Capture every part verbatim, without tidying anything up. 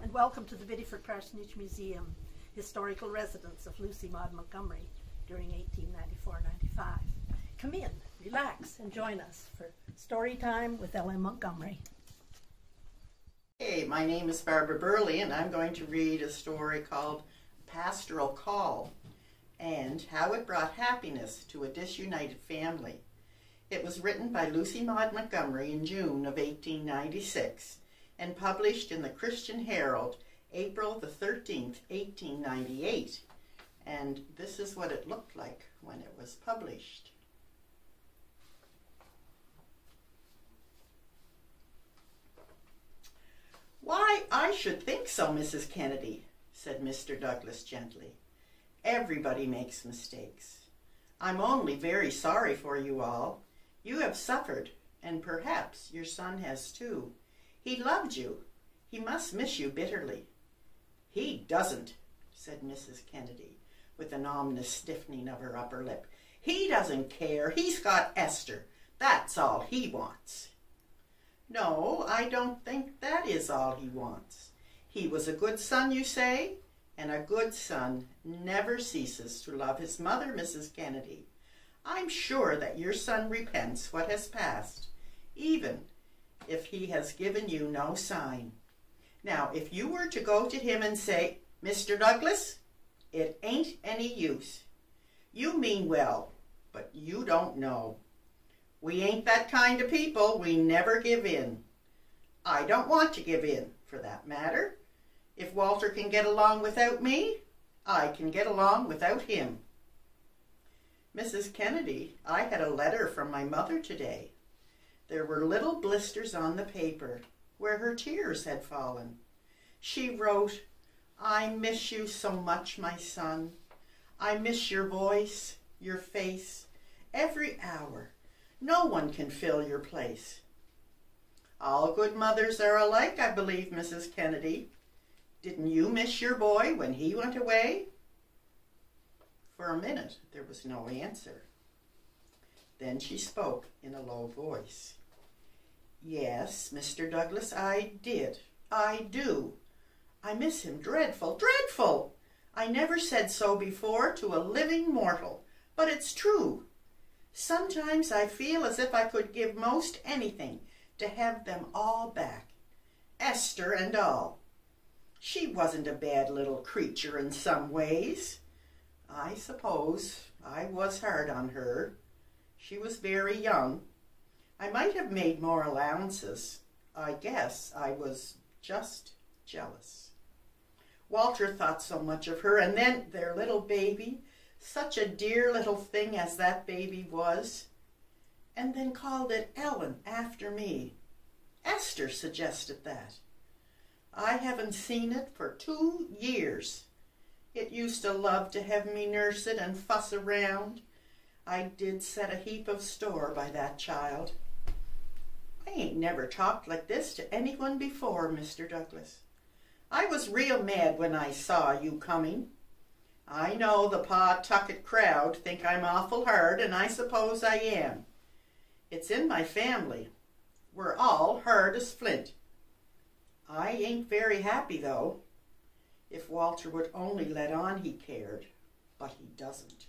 and welcome to the Biddeford Parsonage Museum, historical residence of Lucy Maud Montgomery during eighteen ninety-four ninety-five. Come in, relax, and join us for Storytime with L M Montgomery. Hey, my name is Barbara Burleigh, and I'm going to read a story called Pastoral Call and How It Brought Happiness to a Disunited Family. It was written by Lucy Maud Montgomery in June of eighteen ninety-six and published in the Christian Herald, April the thirteenth, eighteen ninety-eight. And this is what it looked like when it was published. "Why, I should think so, Missus Kennedy," said Mister Douglas gently. "Everybody makes mistakes. I'm only very sorry for you all. You have suffered, and perhaps your son has too. He loved you. He must miss you bitterly." "He doesn't," said Missus Kennedy, with an ominous stiffening of her upper lip. "He doesn't care. He's got Esther. That's all he wants." "No, I don't think that is all he wants. He was a good son, you say? And a good son never ceases to love his mother, Missus Kennedy. I'm sure that your son repents what has passed, even if he has given you no sign. Now, if you were to go to him and say, 'Mister Douglas, it ain't any use. You mean well, but you don't know. We ain't that kind of people. We never give in. I don't want to give in, for that matter. If Walter can get along without me, I can get along without him.' Missus Kennedy, I had a letter from my mother today. There were little blisters on the paper where her tears had fallen. She wrote, 'I miss you so much, my son. I miss your voice, your face, every hour. No one can fill your place.' All good mothers are alike, I believe, Missus Kennedy. Didn't you miss your boy when he went away?" For a minute there was no answer. Then she spoke in a low voice. "Yes, Mister Douglas, I did. I do. I miss him dreadful, dreadful. I never said so before to a living mortal, but it's true. Sometimes I feel as if I could give most anything to have them all back, Esther and all. She wasn't a bad little creature in some ways. I suppose I was hard on her. She was very young. I might have made more allowances. I guess I was just jealous. Walter thought so much of her, and then their little baby, such a dear little thing as that baby was, and then called it Ellen after me. Esther suggested that. I haven't seen it for two years. It used to love to have me nurse it and fuss around. I did set a heap of store by that child. I ain't never talked like this to anyone before, Mister Douglas. I was real mad when I saw you coming. I know the Pawtucket crowd think I'm awful hard, and I suppose I am. It's in my family. We're all hard as flint. I ain't very happy, though. If Walter would only let on he cared, but he doesn't.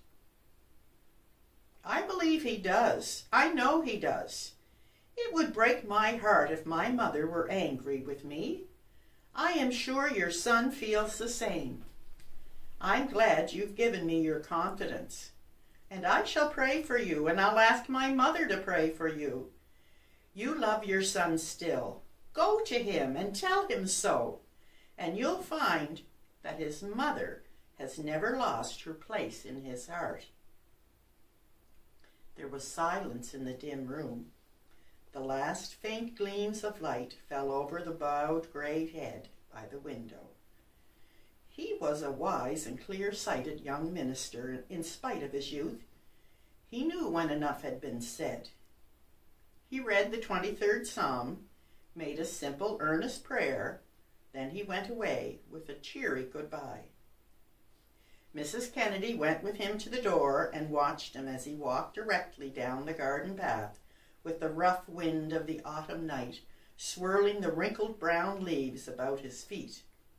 I believe he does. I know he does. It would break my heart if my mother were angry with me. I am sure your son feels the same. I'm glad you've given me your confidence, and I shall pray for you, and I'll ask my mother to pray for you. You love your son still. Go to him and tell him so, and you'll find that his mother has never lost her place in his heart." There was silence in the dim room. The last faint gleams of light fell over the bowed gray head by the window. He was a wise and clear-sighted young minister in spite of his youth. He knew when enough had been said. He read the twenty-third Psalm, made a simple, earnest prayer, then he went away with a cheery goodbye. Missus Kennedy went with him to the door and watched him as he walked directly down the garden path with the rough wind of the autumn night swirling the wrinkled brown leaves about his feet.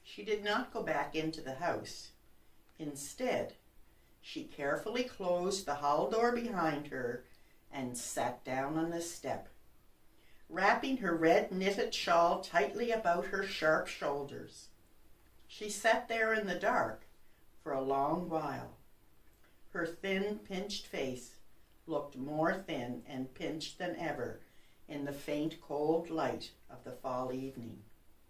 She did not go back into the house. Instead, she carefully closed the hall door behind her and sat down on the step, wrapping her red knitted shawl tightly about her sharp shoulders. She sat there in the dark for a long while. Her thin, pinched face looked more thin and pinched than ever in the faint, cold light of the fall evening.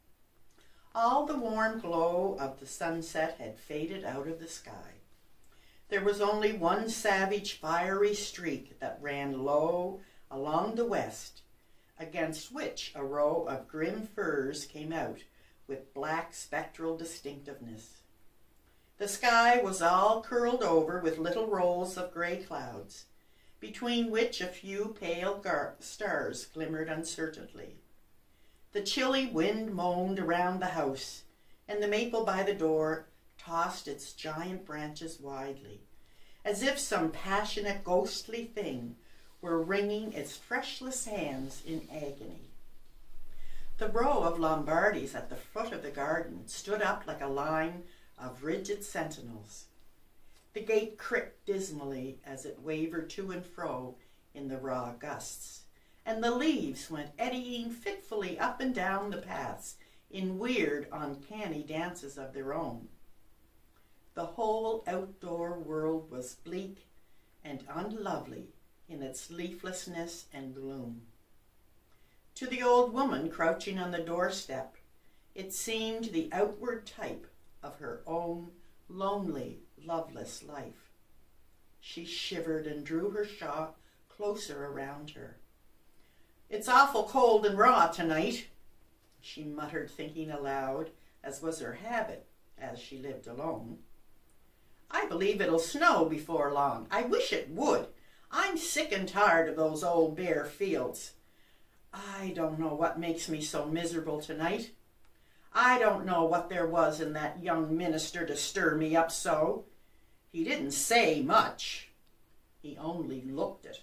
All the warm glow of the sunset had faded out of the sky. There was only one savage, fiery streak that ran low along the west, against which a row of grim firs came out with black spectral distinctiveness. The sky was all curled over with little rolls of gray clouds, between which a few pale gar- stars glimmered uncertainly. The chilly wind moaned around the house, and the maple by the door tossed its giant branches widely, as if some passionate, ghostly thing were wringing its fleshless hands in agony. The row of Lombardies at the foot of the garden stood up like a line of rigid sentinels. The gate creaked dismally as it wavered to and fro in the raw gusts, and the leaves went eddying fitfully up and down the paths in weird, uncanny dances of their own. The whole outdoor world was bleak and unlovely in its leaflessness and gloom. To the old woman crouching on the doorstep, it seemed the outward type of her own lonely, loveless life. She shivered and drew her shawl closer around her. "It's awful cold and raw tonight," she muttered, thinking aloud, as was her habit as she lived alone. "I believe it'll snow before long. I wish it would. I'm sick and tired of those old bare fields. I don't know what makes me so miserable tonight. I don't know what there was in that young minister to stir me up so. He didn't say much. He only looked it.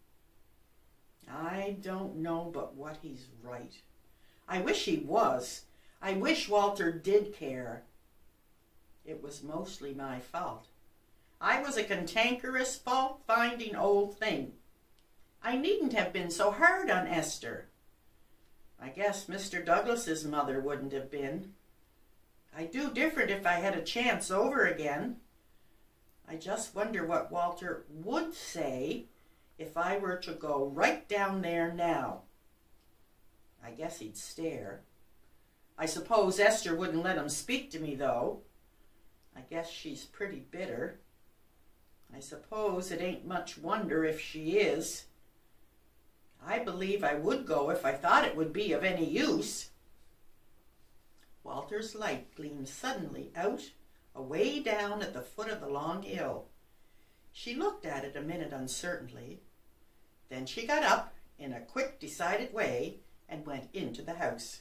I don't know but what he's right. I wish he was. I wish Walter did care. It was mostly my fault. I was a cantankerous, fault-finding old thing. I needn't have been so hard on Esther. I guess Mister Douglas's mother wouldn't have been. I'd do different if I had a chance over again. I just wonder what Walter would say if I were to go right down there now. I guess he'd stare. I suppose Esther wouldn't let him speak to me, though. I guess she's pretty bitter. I suppose it ain't much wonder if she is. I believe I would go if I thought it would be of any use." Walter's light gleamed suddenly out, away down at the foot of the long hill. She looked at it a minute uncertainly. Then she got up in a quick, decided way and went into the house.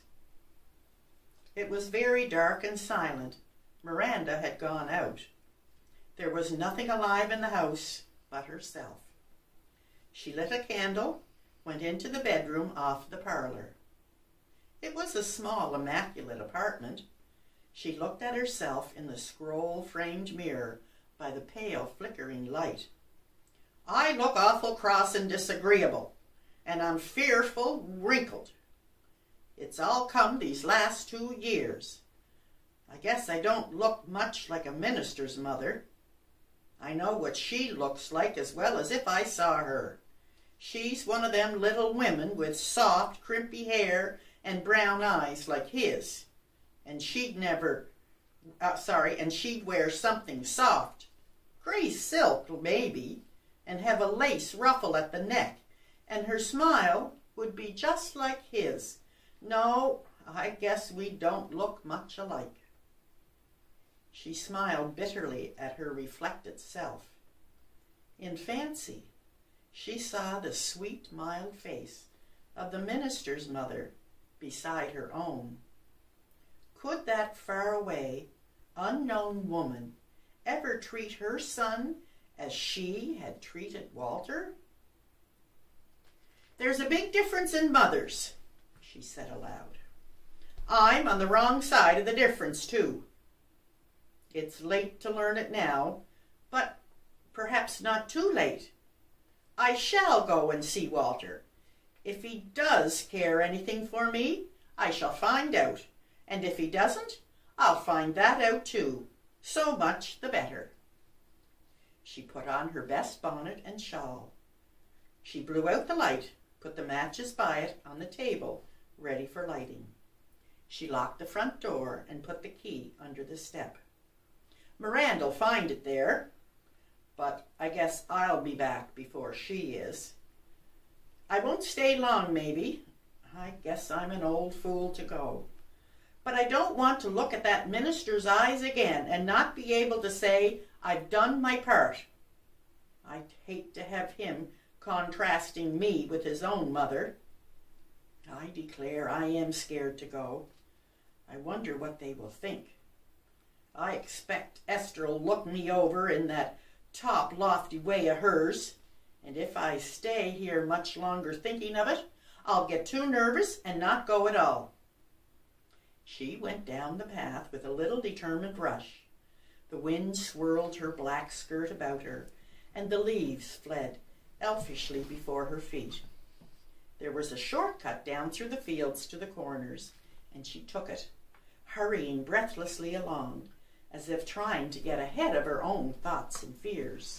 It was very dark and silent. Miranda had gone out. There was nothing alive in the house but herself. She lit a candle, went into the bedroom off the parlor. It was a small, immaculate apartment. She looked at herself in the scroll-framed mirror by the pale, flickering light. "I look awful cross and disagreeable, and I'm fearful wrinkled. It's all come these last two years. I guess I don't look much like a minister's mother. I know what she looks like as well as if I saw her. She's one of them little women with soft, crimpy hair and brown eyes like his. And she'd never, uh, sorry, and she'd wear something soft, gray silk maybe, and have a lace ruffle at the neck, and her smile would be just like his. No, I guess we don't look much alike." She smiled bitterly at her reflected self. In fancy, she saw the sweet, mild face of the minister's mother beside her own. Could that faraway, unknown woman ever treat her son as she had treated Walter? "There's a big difference in mothers," she said aloud. I'm on the wrong side of the difference, too. It's late to learn it now, but perhaps not too late. I shall go and see Walter. If he does care anything for me, I shall find out, and if he doesn't, I'll find that out too. So much the better. She put on her best bonnet and shawl. She blew out the light, put the matches by it on the table, ready for lighting. She locked the front door and put the key under the step. Miranda'll find it there, but I guess I'll be back before she is. I won't stay long, maybe. I guess I'm an old fool to go. But I don't want to look at that minister's eyes again and not be able to say I've done my part. I'd hate to have him contrasting me with his own mother. I declare I am scared to go. I wonder what they will think. I expect Esther'll look me over in that top lofty way of hers, and if I stay here much longer thinking of it, I'll get too nervous and not go at all. She went down the path with a little determined rush. The wind swirled her black skirt about her, and the leaves fled elfishly before her feet. There was a shortcut down through the fields to the corners, and she took it, hurrying breathlessly along, as if trying to get ahead of her own thoughts and fears.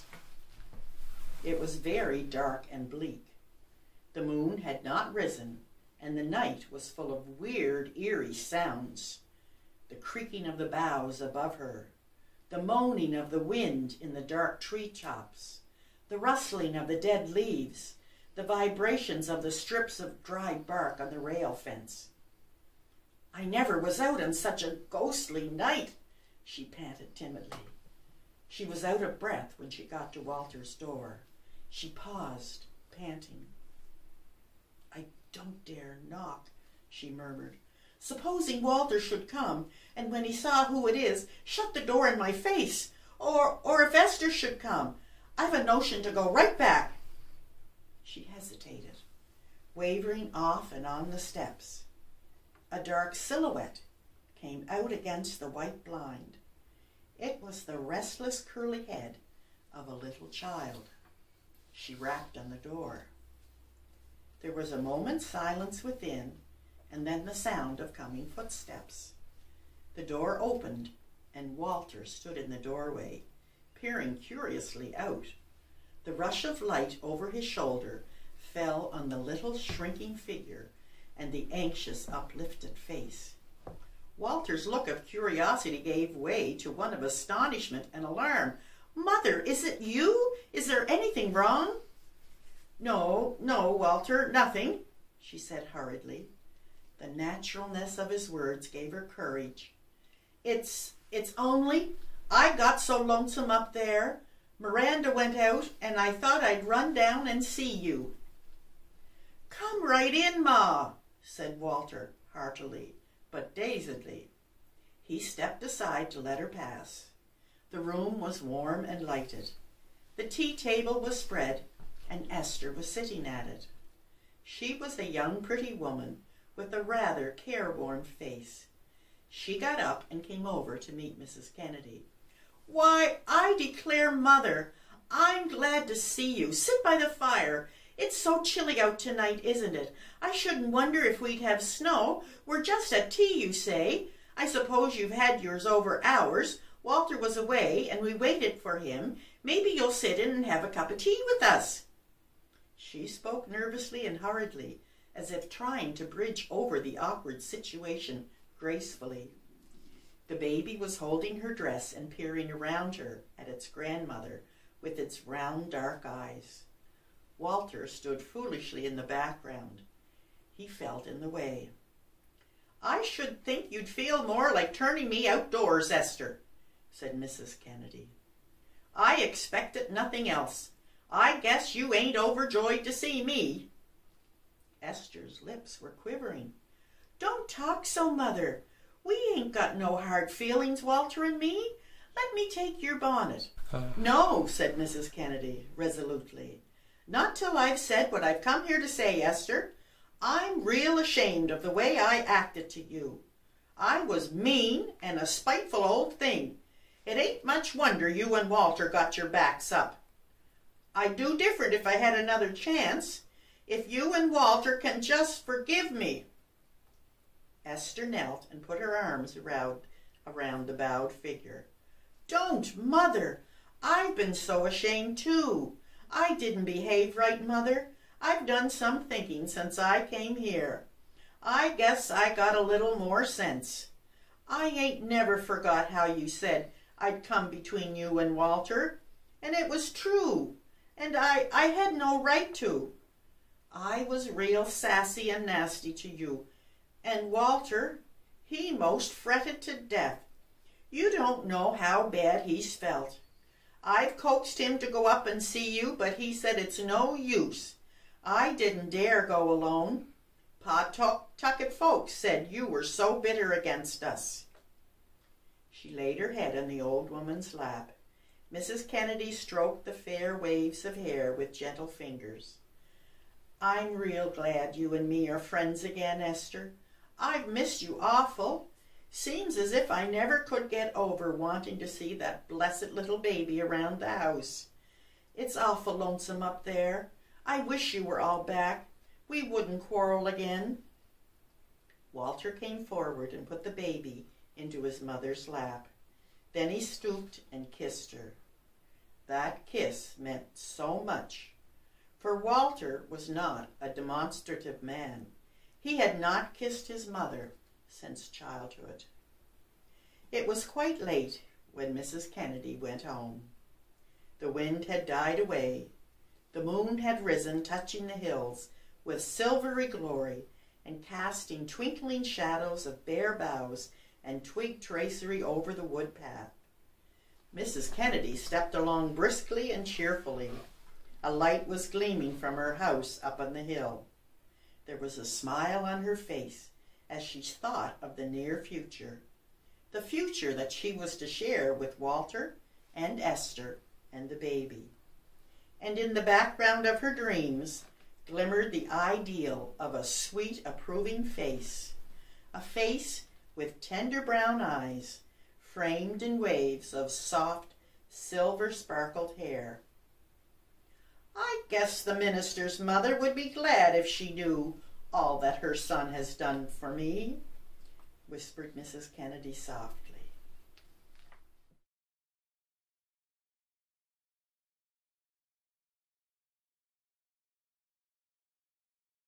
It was very dark and bleak. The moon had not risen, and the night was full of weird, eerie sounds. The creaking of the boughs above her, the moaning of the wind in the dark treetops, the rustling of the dead leaves, the vibrations of the strips of dry bark on the rail fence. I never was out on such a ghostly night, she panted timidly. She was out of breath when she got to Walter's door. She paused, panting. I don't dare knock, she murmured. Supposing Walter should come, and when he saw who it is, shut the door in my face. Or, or if Esther should come, I've a notion to go right back. She hesitated, wavering off and on the steps. A dark silhouette came out against the white blind. It was the restless curly head of a little child. She rapped on the door. There was a moment's silence within, and then the sound of coming footsteps. The door opened, and Walter stood in the doorway, peering curiously out. The rush of light over his shoulder fell on the little shrinking figure and the anxious, uplifted face. Walter's look of curiosity gave way to one of astonishment and alarm. Mother, is it you? Is there anything wrong? No, no, Walter, nothing, she said hurriedly. The naturalness of his words gave her courage. It's, it's only, I got so lonesome up there. Miranda went out, and I thought I'd run down and see you. Come right in, Ma, said Walter heartily, but dazedly. He stepped aside to let her pass. The room was warm and lighted. The tea table was spread, and Esther was sitting at it. She was a young, pretty woman with a rather careworn face. She got up and came over to meet Missus Kennedy. Why, I declare, Mother, I'm glad to see you. Sit by the fire. It's so chilly out tonight, isn't it? I shouldn't wonder if we'd have snow. We're just at tea, you say. I suppose you've had yours over ours. Walter was away, and we waited for him. Maybe you'll sit in and have a cup of tea with us. She spoke nervously and hurriedly, as if trying to bridge over the awkward situation gracefully. The baby was holding her dress and peering around her at its grandmother with its round dark eyes. Walter stood foolishly in the background. He felt in the way. I should think you'd feel more like turning me outdoors, Esther, said Missus Kennedy. I expected nothing else. I guess you ain't overjoyed to see me. Esther's lips were quivering. Don't talk so, Mother. We ain't got no hard feelings, Walter and me. Let me take your bonnet. Uh. No, said Missus Kennedy resolutely. Not till I've said what I've come here to say, Esther. I'm real ashamed of the way I acted to you. I was mean and a spiteful old thing. It ain't much wonder you and Walter got your backs up. I'd do different if I had another chance. If you and Walter can just forgive me." Esther knelt and put her arms around, around the bowed figure. "Don't, Mother. I've been so ashamed too. I didn't behave right, Mother. I've done some thinking since I came here. I guess I got a little more sense. I ain't never forgot how you said I'd come between you and Walter, and it was true, and I, I had no right to. I was real sassy and nasty to you, and Walter, he most fretted to death. You don't know how bad he's felt. I've coaxed him to go up and see you, but he said it's no use. I didn't dare go alone. Pawtucket folks said you were so bitter against us." She laid her head on the old woman's lap. Missus Kennedy stroked the fair waves of hair with gentle fingers. "I'm real glad you and me are friends again, Esther. I've missed you awful. Seems as if I never could get over wanting to see that blessed little baby around the house. It's awful lonesome up there. I wish you were all back. We wouldn't quarrel again." Walter came forward and put the baby into his mother's lap. Then he stooped and kissed her. That kiss meant so much, for Walter was not a demonstrative man. He had not kissed his mother since childhood. It was quite late when Missus Kennedy went home. The wind had died away. The moon had risen, touching the hills with silvery glory and casting twinkling shadows of bare boughs and twig tracery over the wood path. Missus Kennedy stepped along briskly and cheerfully. A light was gleaming from her house up on the hill. There was a smile on her face as she thought of the near future, the future that she was to share with Walter and Esther and the baby. And in the background of her dreams glimmered the ideal of a sweet, approving face, a face with tender brown eyes, framed in waves of soft, silver-sparkled hair. "I guess the minister's mother would be glad if she knew all that her son has done for me," whispered Missus Kennedy softly.